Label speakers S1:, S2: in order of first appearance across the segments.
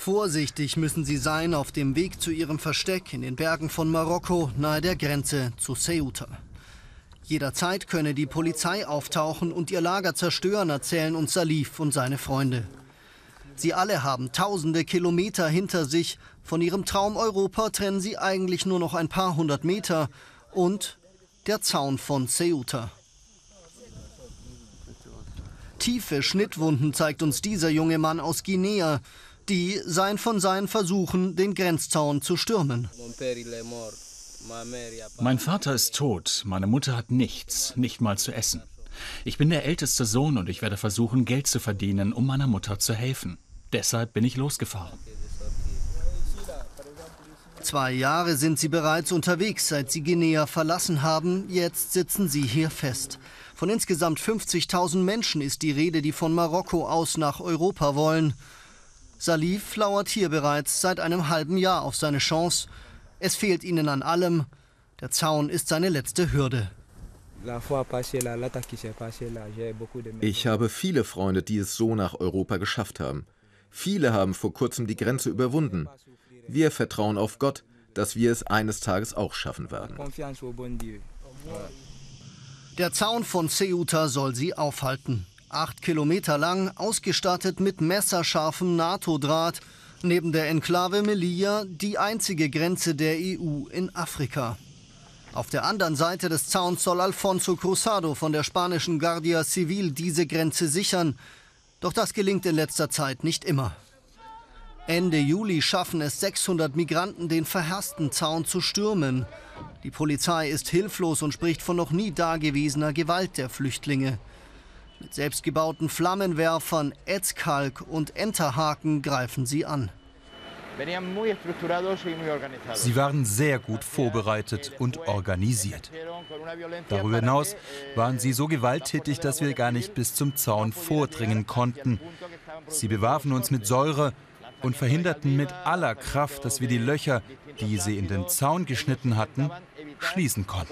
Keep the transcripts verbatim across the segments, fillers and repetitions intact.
S1: Vorsichtig müssen sie sein auf dem Weg zu ihrem Versteck in den Bergen von Marokko, nahe der Grenze zu Ceuta. Jederzeit könne die Polizei auftauchen und ihr Lager zerstören, erzählen uns Salif und seine Freunde. Sie alle haben tausende Kilometer hinter sich. Von ihrem Traum Europa trennen sie eigentlich nur noch ein paar hundert Meter und der Zaun von Ceuta. Tiefe Schnittwunden zeigt uns dieser junge Mann aus Guinea. Die seien von seinen Versuchen, den Grenzzaun zu stürmen.
S2: Mein Vater ist tot, meine Mutter hat nichts, nicht mal zu essen. Ich bin der älteste Sohn und ich werde versuchen, Geld zu verdienen, um meiner Mutter zu helfen. Deshalb bin ich losgefahren.
S1: Zwei Jahre sind sie bereits unterwegs, seit sie Guinea verlassen haben. Jetzt sitzen sie hier fest. Von insgesamt fünfzigtausend Menschen ist die Rede, die von Marokko aus nach Europa wollen. Salif lauert hier bereits seit einem halben Jahr auf seine Chance. Es fehlt ihnen an allem. Der Zaun ist seine letzte Hürde.
S3: Ich habe viele Freunde, die es so nach Europa geschafft haben. Viele haben vor kurzem die Grenze überwunden. Wir vertrauen auf Gott, dass wir es eines Tages auch schaffen werden.
S1: Der Zaun von Ceuta soll sie aufhalten. Acht Kilometer lang, ausgestattet mit messerscharfem NATO-Draht. Neben der Enklave Melilla die einzige Grenze der E U in Afrika. Auf der anderen Seite des Zauns soll Alfonso Cruzado von der spanischen Guardia Civil diese Grenze sichern. Doch das gelingt in letzter Zeit nicht immer. Ende Juli schaffen es sechshundert Migranten, den verhassten Zaun zu stürmen. Die Polizei ist hilflos und spricht von noch nie dagewesener Gewalt der Flüchtlinge. Mit selbstgebauten Flammenwerfern, Ätzkalk und Enterhaken greifen sie an.
S4: Sie waren sehr gut vorbereitet und organisiert. Darüber hinaus waren sie so gewalttätig, dass wir gar nicht bis zum Zaun vordringen konnten. Sie bewarfen uns mit Säure und verhinderten mit aller Kraft, dass wir die Löcher, die sie in den Zaun geschnitten hatten, schließen konnten.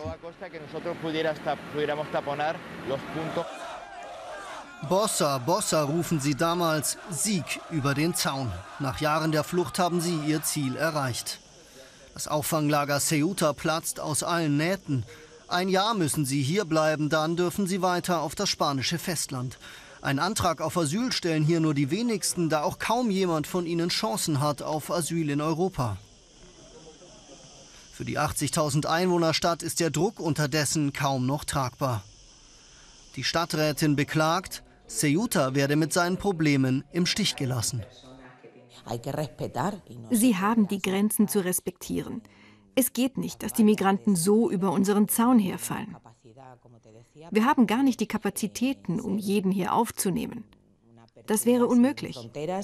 S1: Bossa, Bossa rufen sie damals, Sieg über den Zaun. Nach Jahren der Flucht haben sie ihr Ziel erreicht. Das Auffanglager Ceuta platzt aus allen Nähten. Ein Jahr müssen sie hier bleiben, dann dürfen sie weiter auf das spanische Festland. Ein Antrag auf Asyl stellen hier nur die wenigsten, da auch kaum jemand von ihnen Chancen hat auf Asyl in Europa. Für die achtzigtausend Einwohnerstadt ist der Druck unterdessen kaum noch tragbar. Die Stadträtin beklagt, Ceuta werde mit seinen Problemen im Stich gelassen.
S5: Sie haben die Grenzen zu respektieren. Es geht nicht, dass die Migranten so über unseren Zaun herfallen. Wir haben gar nicht die Kapazitäten, um jeden hier aufzunehmen. Das wäre unmöglich.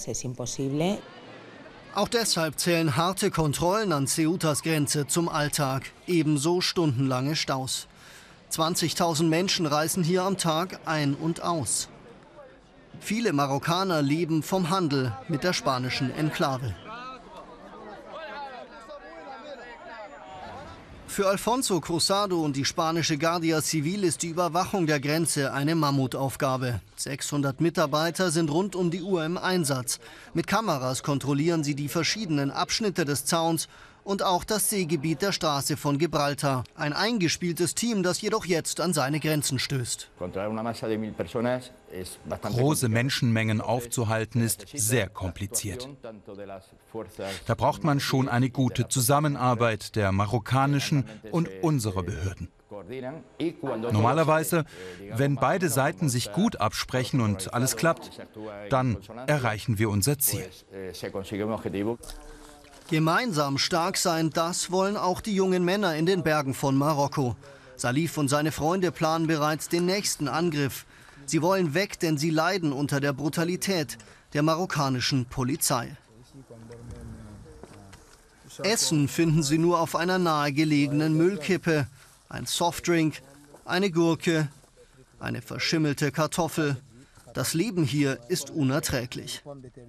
S1: Auch deshalb zählen harte Kontrollen an Ceutas Grenze zum Alltag, ebenso stundenlange Staus. zwanzigtausend Menschen reisen hier am Tag ein und aus. Viele Marokkaner leben vom Handel mit der spanischen Enklave. Für Alfonso Cruzado und die spanische Guardia Civil ist die Überwachung der Grenze eine Mammutaufgabe. sechshundert Mitarbeiter sind rund um die Uhr im Einsatz. Mit Kameras kontrollieren sie die verschiedenen Abschnitte des Zauns und auch das Seegebiet der Straße von Gibraltar. Ein eingespieltes Team, das jedoch jetzt an seine Grenzen stößt.
S4: Große Menschenmengen aufzuhalten ist sehr kompliziert. Da braucht man schon eine gute Zusammenarbeit der marokkanischen und unserer Behörden. Normalerweise, wenn beide Seiten sich gut absprechen und alles klappt, dann erreichen wir unser Ziel.
S1: Gemeinsam stark sein, das wollen auch die jungen Männer in den Bergen von Marokko. Salif und seine Freunde planen bereits den nächsten Angriff. Sie wollen weg, denn sie leiden unter der Brutalität der marokkanischen Polizei. Essen finden sie nur auf einer nahegelegenen Müllkippe. Ein Softdrink, eine Gurke, eine verschimmelte Kartoffel. Das Leben hier ist unerträglich.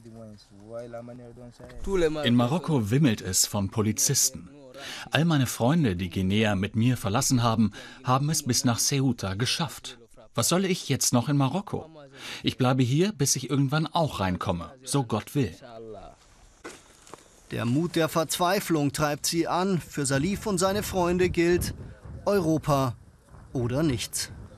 S2: In Marokko wimmelt es von Polizisten. All meine Freunde, die Guinea mit mir verlassen haben, haben es bis nach Ceuta geschafft. Was soll ich jetzt noch in Marokko? Ich bleibe hier, bis ich irgendwann auch reinkomme, so Gott will.
S1: Der Mut der Verzweiflung treibt sie an. Für Salif und seine Freunde gilt Europa oder nichts.